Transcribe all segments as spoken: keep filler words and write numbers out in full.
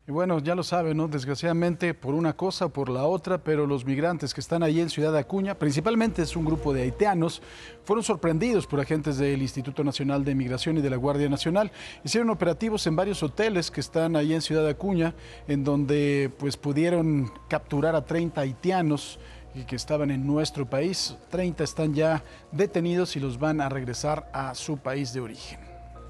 Y bueno, ya lo saben, ¿no? Desgraciadamente por una cosa o por la otra, pero los migrantes que están ahí en Ciudad Acuña, principalmente es un grupo de haitianos, fueron sorprendidos por agentes del Instituto Nacional de Migración y de la Guardia Nacional. Hicieron operativos en varios hoteles que están ahí en Ciudad Acuña, en donde pues pudieron capturar a treinta haitianos que estaban en nuestro país. treinta están ya detenidos y los van a regresar a su país de origen.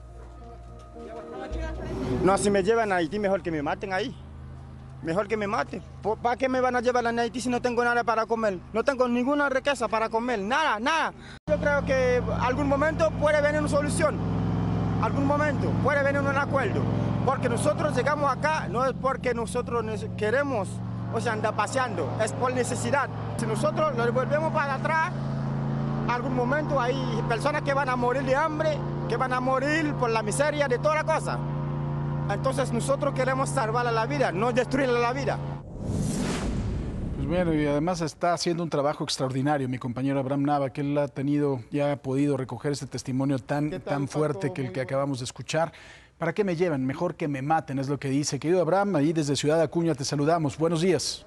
No, si me llevan a Haití, mejor que me maten ahí. Mejor que me maten. ¿Para qué me van a llevar a Haití si no tengo nada para comer? No tengo ninguna riqueza para comer, nada, nada. Yo creo que algún momento puede venir una solución. Algún momento puede venir un acuerdo. Porque nosotros llegamos acá, no es porque nosotros queremos, o sea, andar paseando, es por necesidad. Si nosotros lo devolvemos para atrás, algún momento hay personas que van a morir de hambre, que van a morir por la miseria de toda la cosa. Entonces nosotros queremos salvarle la vida, no destruirle la vida. Pues bueno, y además está haciendo un trabajo extraordinario mi compañero Abraham Nava, que él ha tenido, ya ha podido recoger este testimonio tan, tal, tan fuerte Paco? que el Muy que bueno. acabamos de escuchar. ¿Para qué me llevan? Mejor que me maten, es lo que dice. Querido Abraham, ahí desde Ciudad Acuña te saludamos. Buenos días.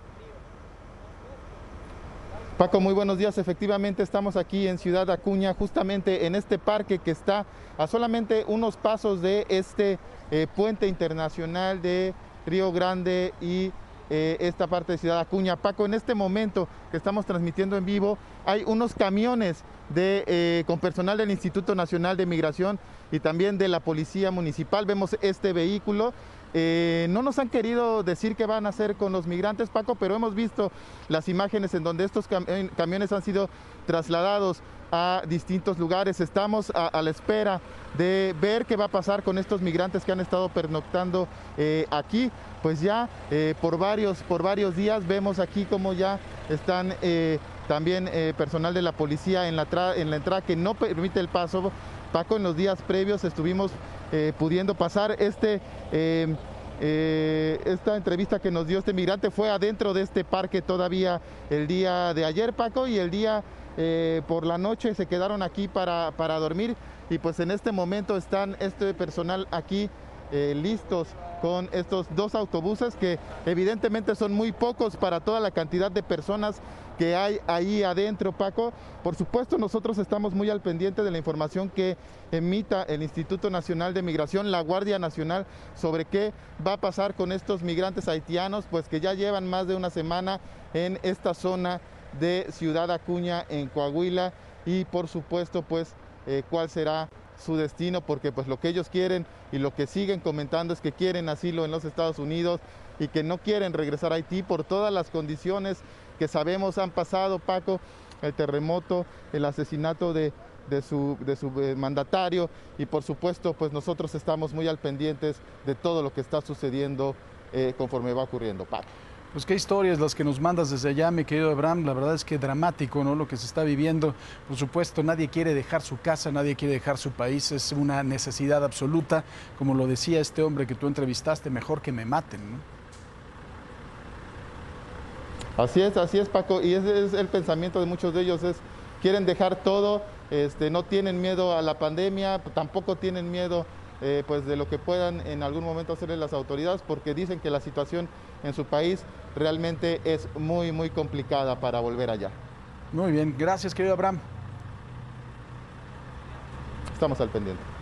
Paco, muy buenos días. Efectivamente estamos aquí en Ciudad Acuña, justamente en este parque que está a solamente unos pasos de este eh, puente internacional de Río Grande y eh, esta parte de Ciudad Acuña. Paco, en este momento que estamos transmitiendo en vivo, hay unos camiones de, eh, con personal del Instituto Nacional de Migración y también de la Policía Municipal. Vemos este vehículo. Eh, no nos han querido decir qué van a hacer con los migrantes, Paco, pero hemos visto las imágenes en donde estos cam camiones han sido trasladados a distintos lugares. Estamos a, a la espera de ver qué va a pasar con estos migrantes que han estado pernoctando eh, aquí. Pues ya eh, por, varios, por varios días vemos aquí como ya están eh, también eh, personal de la policía en la, en la entrada que no permite el paso. Paco, en los días previos estuvimos eh, pudiendo pasar este... Eh, Eh, esta entrevista que nos dio este migrante fue adentro de este parque todavía el día de ayer, Paco, y el día eh, por la noche se quedaron aquí para, para dormir y pues en este momento están este personal aquí eh, listos con estos dos autobuses que evidentemente son muy pocos para toda la cantidad de personas que hay ahí adentro, Paco. Por supuesto, nosotros estamos muy al pendiente de la información que emita el Instituto Nacional de Migración, la Guardia Nacional, sobre qué va a pasar con estos migrantes haitianos, pues que ya llevan más de una semana en esta zona de Ciudad Acuña, en Coahuila, y por supuesto, pues, eh, cuál será su destino, porque pues lo que ellos quieren y lo que siguen comentando es que quieren asilo en los Estados Unidos y que no quieren regresar a Haití por todas las condiciones que sabemos han pasado, Paco, el terremoto, el asesinato de, de su, de su eh, mandatario y por supuesto pues nosotros estamos muy al pendientes de todo lo que está sucediendo eh, conforme va ocurriendo, Paco. Pues qué historias las que nos mandas desde allá, mi querido Abraham. La verdad es que dramático, ¿no? Lo que se está viviendo. Por supuesto, nadie quiere dejar su casa, nadie quiere dejar su país. Es una necesidad absoluta. Como lo decía este hombre que tú entrevistaste, mejor que me maten, ¿no? Así es, así es, Paco. Y ese es el pensamiento de muchos de ellos, es quieren dejar todo, este, no tienen miedo a la pandemia, tampoco tienen miedo eh, pues de lo que puedan en algún momento hacerle las autoridades, porque dicen que la situación en su país realmente es muy, muy complicada para volver allá. Muy bien, gracias, querido Abraham. Estamos al pendiente.